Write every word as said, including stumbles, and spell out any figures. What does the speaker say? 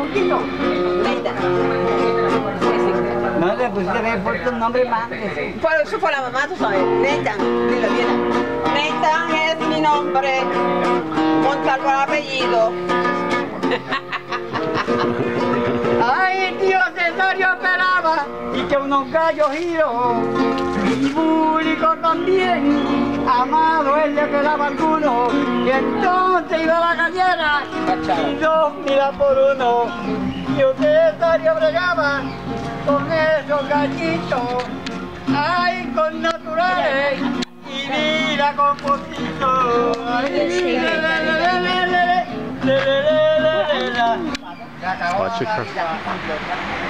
poquito. Neida. No le pusiste por tu nombre más. Por eso fue la mamá, tú sabes. Neida, dilo bien. Neida es mi nombre. Montalvo el apellido. Ay, tío Cesario esperaba y que unos gallos giró. Y Búlico también, Amado él le esperaba alguno. Y entonces iba a la gallera y dos mira por uno. Tío Cesario bregaba con esos gallitos. Ay, con naturales y mira con poquitos. Ay, le, le, le, le, le, le, le, le, le, le, le. Ó, Chica.